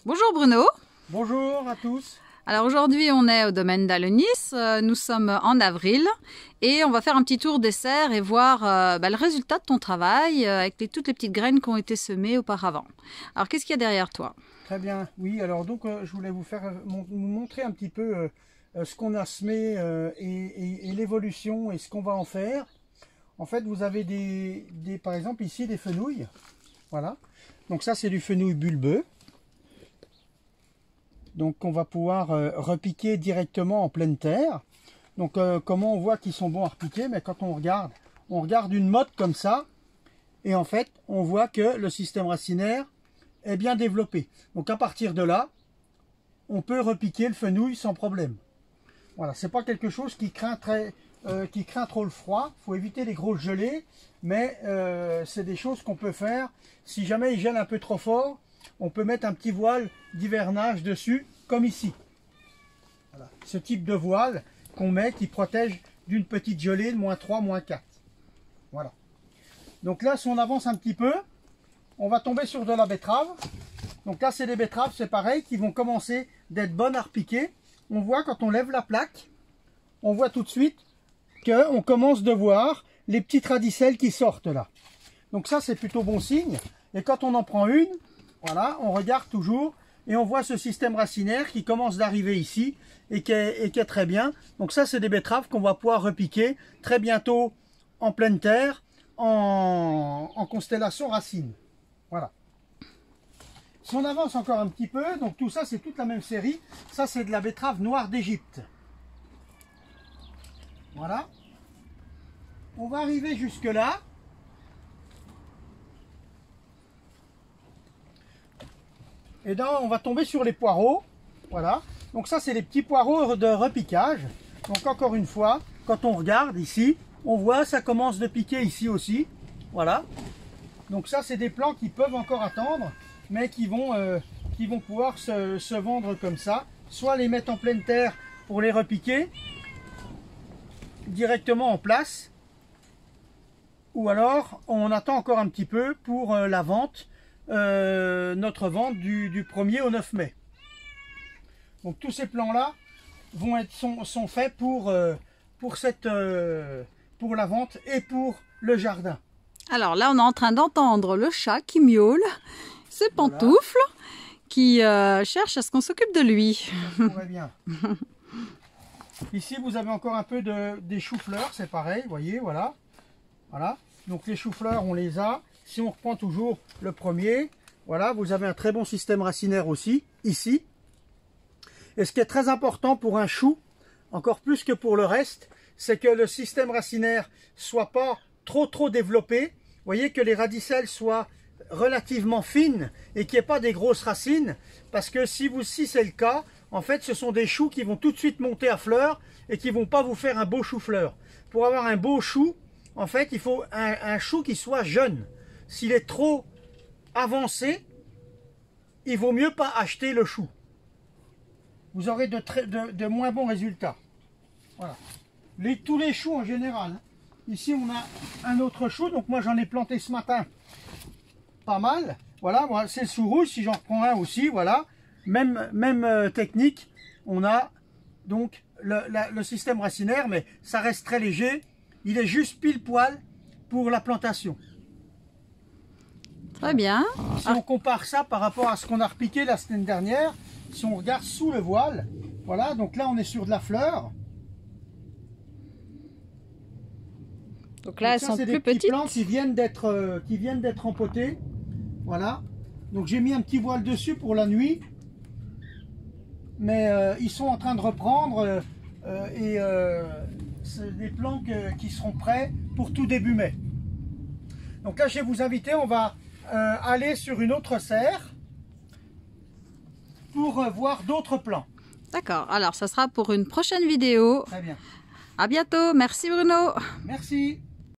Bonjour Bruno. Bonjour à tous. Alors aujourd'hui on est au domaine d'Alenis, nous sommes en avril et on va faire un petit tour des serres et voir le résultat de ton travail avec toutes les petites graines qui ont été semées auparavant. Alors qu'est-ce qu'il y a derrière toi? Très bien, oui, alors donc je voulais vous montrer un petit peu ce qu'on a semé et l'évolution et ce qu'on va en faire. En fait vous avez par exemple ici des fenouilles, voilà, donc ça c'est du fenouil bulbeux. Donc on va pouvoir repiquer directement en pleine terre. Donc comment on voit qu'ils sont bons à repiquer? Mais quand on regarde une motte comme ça, et en fait on voit que le système racinaire est bien développé. Donc à partir de là, on peut repiquer le fenouil sans problème. Voilà, c'est pas quelque chose qui craint trop le froid. Il faut éviter les grosses gelées, mais c'est des choses qu'on peut faire. Si jamais il gèle un peu trop fort, on peut mettre un petit voile d'hivernage dessus, comme ici. Voilà. Ce type de voile qu'on met qui protège d'une petite gelée de -3, -4. Voilà. Donc là, si on avance un petit peu, on va tomber sur de la betterave. Donc là, c'est des betteraves, c'est pareil, qui vont commencer d'être bonnes à repiquer. On voit quand on lève la plaque, on voit tout de suite qu'on commence de voir les petites radicelles qui sortent là. Donc ça, c'est plutôt bon signe. Et quand on en prend une, voilà, on regarde toujours et on voit ce système racinaire qui commence d'arriver ici et qui est très bien. Donc ça, c'est des betteraves qu'on va pouvoir repiquer très bientôt en pleine terre, en constellation racine. Voilà. Si on avance encore un petit peu, donc tout ça, c'est toute la même série. Ça, c'est de la betterave noire d'Égypte. Voilà. On va arriver jusque là. Et là, on va tomber sur les poireaux. Voilà. Donc ça, c'est les petits poireaux de repiquage. Donc encore une fois, quand on regarde ici, on voit ça commence de piquer ici aussi. Voilà. Donc ça, c'est des plants qui peuvent encore attendre, mais qui vont pouvoir se vendre comme ça. Soit les mettre en pleine terre pour les repiquer directement en place. Ou alors, on attend encore un petit peu pour la vente. Notre vente du 1er au 9 mai. Donc tous ces plans là sont faits pour la vente et pour le jardin. Alors là on est en train d'entendre le chat qui miaule, ses pantoufles, voilà, qui cherche à ce qu'on s'occupe de lui. Ça pourrait bien. Ici vous avez encore un peu des choux-fleurs, c'est pareil, vous voyez, voilà. Voilà. Donc les choux-fleurs on les a. Si on reprend toujours le premier, voilà, vous avez un très bon système racinaire aussi, ici. Et ce qui est très important pour un chou, encore plus que pour le reste, c'est que le système racinaire soit pas trop développé. Vous voyez que les radicelles soient relativement fines et qu'il n'y ait pas des grosses racines. Parce que si c'est le cas, en fait, ce sont des choux qui vont tout de suite monter à fleurs et qui ne vont pas vous faire un beau chou-fleur. Pour avoir un beau chou, en fait, il faut un chou qui soit jeune. S'il est trop avancé, il vaut mieux pas acheter le chou. Vous aurez de moins bons résultats. Voilà. Tous les choux en général. Hein. Ici, on a un autre chou. Donc moi, j'en ai planté ce matin pas mal. Voilà, moi, c'est le chou rouge. Si j'en reprends un aussi, voilà. Même technique. On a donc le système racinaire, mais ça reste très léger. Il est juste pile poil pour la plantation. Très bien. Si on compare ça par rapport à ce qu'on a repiqué la semaine dernière, si on regarde sous le voile, voilà, donc là on est sur de la fleur. Donc là, elles sont plus petites. C'est des petits plants qui viennent d'être empotés. Voilà. Donc j'ai mis un petit voile dessus pour la nuit. Mais ils sont en train de reprendre c'est des plants qui seront prêts pour tout début mai. Donc là je vais vous inviter, on va aller sur une autre serre pour voir d'autres plants. D'accord, alors ça sera pour une prochaine vidéo. Très bien. À bientôt, merci Bruno. Merci.